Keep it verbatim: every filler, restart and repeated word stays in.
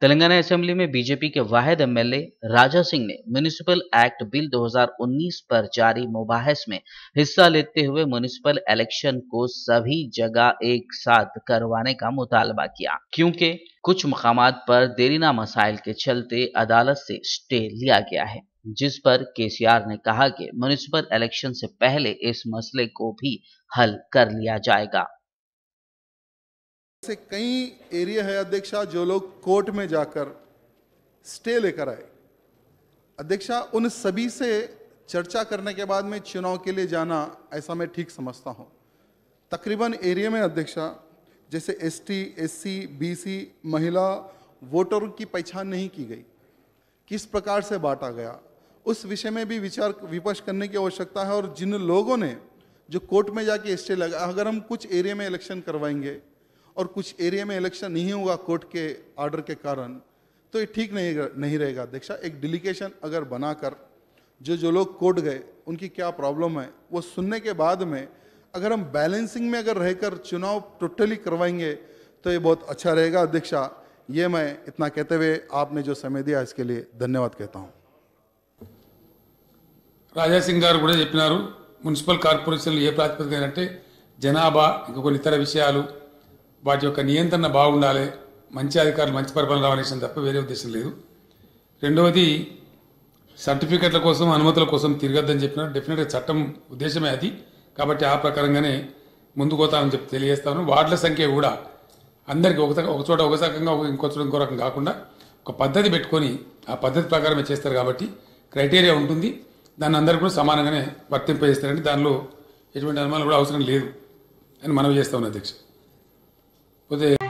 Telangana assembly में BJP के वाहिद MLA Raja Singh ने म्युनिसिपल एक्ट बिल दो हज़ार उन्नीस पर जारी मुबाहिस में हिस्सा लेते हुए म्युनिसिपल इलेक्शन को सभी जगह एक साथ करवाने का मुतालबा किया, क्योंकि कुछ मकामात पर देरीना मसाइल के चलते अदालत से स्टे लिया गया है, जिस पर केसीआर ने कहा कि म्युनिसिपल इलेक्शन से पहले इस मसले को भी हल कर लिया जाएगा। ऐसे कई एरिया है अध्यक्षा जो लोग कोर्ट में जाकर स्टे लेकर आए। अध्यक्षा, उन सभी से चर्चा करने के बाद में चुनाव के लिए जाना ऐसा मैं ठीक समझता हूं। तकरीबन एरिया में अध्यक्षा जैसे एसटी, एससी, बीसी, महिला वोटरों की पहचान नहीं की गई, किस प्रकार से बांटा गया, उस विषय में भी विचार विमर्श करने की आवश्यकता है। और जिन लोगों ने जो कोर्ट में जाके स्टे लगा, अगर हम कुछ एरिया में इलेक्शन करवाएंगे और कुछ एरिया में इलेक्शन नहीं होगा कोर्ट के ऑर्डर के कारण, तो ये ठीक नहीं नहीं रहेगा अध्यक्षा। एक डेलीगेशन अगर बनाकर जो जो लोग कोर्ट गए उनकी क्या प्रॉब्लम है वो सुनने के बाद में अगर हम बैलेंसिंग में अगर रहकर चुनाव टोटली करवाएंगे तो ये बहुत अच्छा रहेगा अध्यक्षा। ये मैं इतना कहते हुए आपने जो समय दिया इसके लिए धन्यवाद कहता हूँ। राजा सिंह గారు కూడా చెప్పినారు, మున్సిపల్ కార్పొరేషన్లు ఏ ప్రాతిపదికన అంటే జనాభా ఇంకా కొన్ని ఇతర విషయాలు వాటి యొక్క నియంత్రణ బాగుండాలి, మంచి అధికారులు మంచి పరిపాలన రావాల్సిన తప్ప వేరే ఉద్దేశం లేదు. రెండవది సర్టిఫికెట్ల కోసం అనుమతుల కోసం తిరగద్దని చెప్పినారు. డెఫినెట్గా చట్టం ఉద్దేశమే అది, కాబట్టి ఆ ప్రకారంగానే ముందుకు పోతామని చెప్పి తెలియజేస్తాను. వార్డుల సంఖ్య కూడా అందరికీ ఒక ఒక చోట ఒక రకంగా ఇంకో చోట ఇంకో రకం కాకుండా ఒక పద్ధతి పెట్టుకొని ఆ పద్ధతి ప్రకారమే చేస్తారు కాబట్టి క్రైటీరియా ఉంటుంది, దాన్ని అందరికీ కూడా సమానంగానే వర్తింపజేస్తారండి. దానిలో ఎటువంటి అనుమానం కూడా అవసరం లేదు అని మనవి చేస్తా ఉన్నా అధ్యక్ష. పోతే